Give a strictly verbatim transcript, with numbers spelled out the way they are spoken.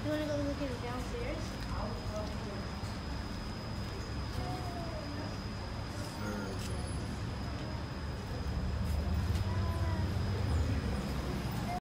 You want to go look at it downstairs?